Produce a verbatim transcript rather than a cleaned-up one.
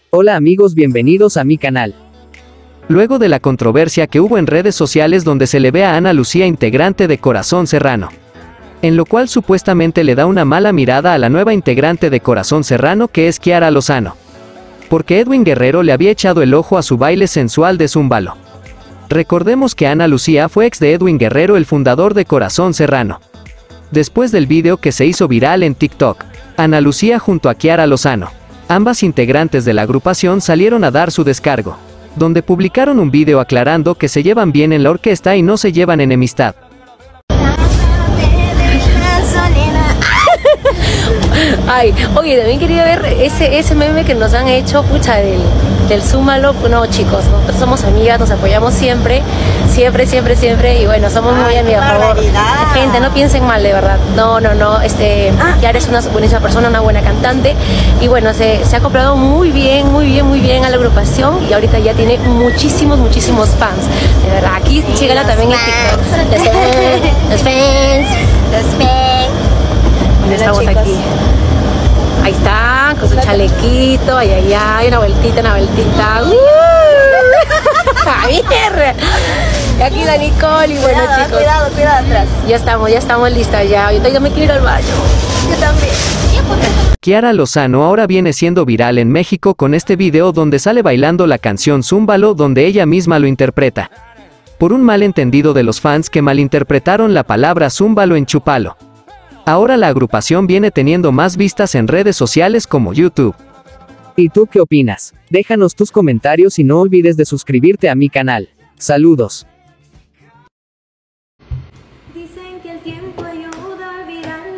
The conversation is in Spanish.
Hola amigos, bienvenidos a mi canal. Luego de la controversia que hubo en redes sociales donde se le ve a Ana Lucía integrante de Corazón Serrano, en lo cual supuestamente le da una mala mirada a la nueva integrante de Corazón Serrano que es Kiara Lozano, porque Edwin Guerrero le había echado el ojo a su baile sensual de Zúmbalo. Recordemos que Ana Lucía fue ex de Edwin Guerrero, el fundador de Corazón Serrano. Después del video que se hizo viral en TikTok, Ana Lucía junto a Kiara Lozano, ambas integrantes de la agrupación, salieron a dar su descargo, donde publicaron un video aclarando que se llevan bien en la orquesta y no se llevan enemistad. Ay, oye, también quería ver ese, ese meme que nos han hecho, pucha, del, del Zúmbalo. No, chicos, nosotros somos amigas, nos apoyamos siempre, siempre, siempre, siempre, y bueno, somos muy amigas, por favor. Gente, no piensen mal, de verdad. No, no, no, este, Kiara es una buenísima persona, una buena cantante, y bueno, se, se ha acoplado muy bien, muy bien, muy bien a la agrupación, y ahorita ya tiene muchísimos, muchísimos fans. De verdad, aquí síganla también en TikTok. Los fans, los fans, los fans. Estamos chicos. aquí. Ahí está, con su chalequito, ay, ay, ay, una vueltita, una vueltita. ¡Uh! ¡A mierda! Y aquí la Nicole, y bueno, Cuidado, chicos. cuidado, cuidado atrás. Ya estamos, ya estamos listas ya. Yo todavía me quiero ir al baño. Yo también. Kiara Lozano ahora viene siendo viral en México con este video donde sale bailando la canción Zúmbalo, donde ella misma lo interpreta, por un malentendido de los fans que malinterpretaron la palabra Zúmbalo en Chupalo. Ahora la agrupación viene teniendo más vistas en redes sociales como YouTube. ¿Y tú qué opinas? Déjanos tus comentarios y no olvides de suscribirte a mi canal. Saludos. Dicen que el tiempo ayuda a olvidar